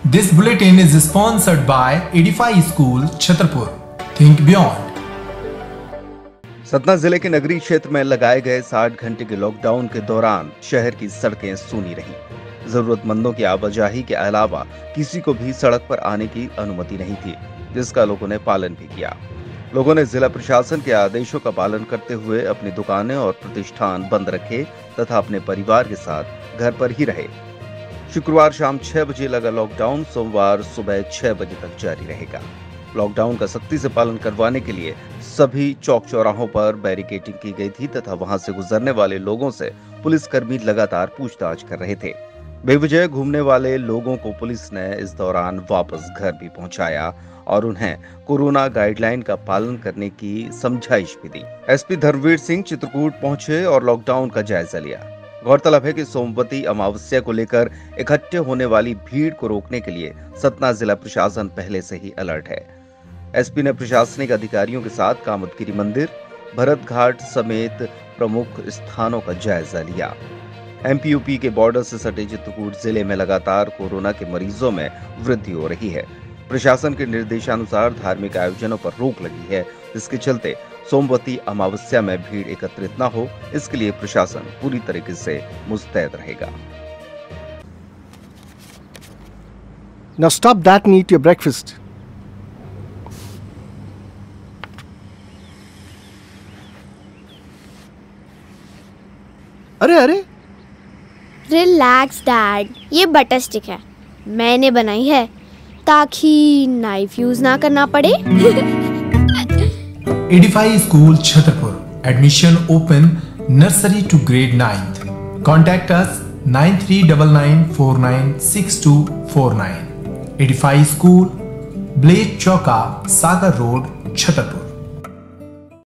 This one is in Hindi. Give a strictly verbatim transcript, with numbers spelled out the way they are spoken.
This bulletin is sponsored by Edify School, Chhatarpur. Think beyond. Satna जिले के नगरीय क्षेत्र में लगाए गए साठ घंटे के लॉकडाउन के दौरान शहर की सड़कें सूनी रहीं। जरूरतमंदों की आवाजाही के अलावा किसी को भी सड़क पर आने की अनुमति नहीं थी, जिसका लोगों ने पालन भी किया। लोगों ने जिला प्रशासन के आदेशों का पालन करते हुए अपनी दुकानें और प्रतिष्ठान बंद रखे तथा अपने परिवार के साथ घर पर ही रहे। शुक्रवार शाम छह बजे लगा लॉकडाउन सोमवार सुबह छह बजे तक जारी रहेगा। लॉकडाउन का सख्ती से पालन करवाने के लिए सभी चौक चौराहों पर बैरिकेडिंग की गई थी तथा वहां से गुजरने वाले लोगों से पुलिसकर्मी लगातार पूछताछ कर रहे थे। बेवजह घूमने वाले लोगों को पुलिस ने इस दौरान वापस घर भी पहुंचाया और उन्हें कोरोना गाइडलाइन का पालन करने की समझाइश भी दी। एसपी धर्मवीर सिंह चित्रकूट पहुंचे और लॉकडाउन का जायजा लिया। गौरतलब है कि सोमवती अमावस्या को लेकर इकट्ठे होने वाली भीड़ को रोकने के लिए सतना जिला प्रशासन पहले से ही अलर्ट है। एसपी ने प्रशासनिक अधिकारियों के साथ कामदगिरी मंदिर, भरत घाट समेत प्रमुख स्थानों का जायजा लिया। एमपी यूपी के बॉर्डर से सटे चित्रकूट जिले में लगातार कोरोना के मरीजों में वृद्धि हो रही है। प्रशासन के निर्देशानुसार धार्मिक आयोजनों पर रोक लगी है, जिसके चलते सोमवती अमावस्या में भीड़ एकत्रित न हो, इसके लिए प्रशासन पूरी तरीके से मुस्तैद रहेगा। Now stop that and eat your breakfast. अरे अरे रिलैक्स डैड, ये बटर स्टिक है, मैंने बनाई है ताकि नाइफ यूज ना करना पड़े। Edify School, Chhatarpur. Admission open nursery to grade ninth. Contact us nine three nine nine four nine six two four nine. Edify School, Blade Chowka, Sagar Road, Chhatarpur.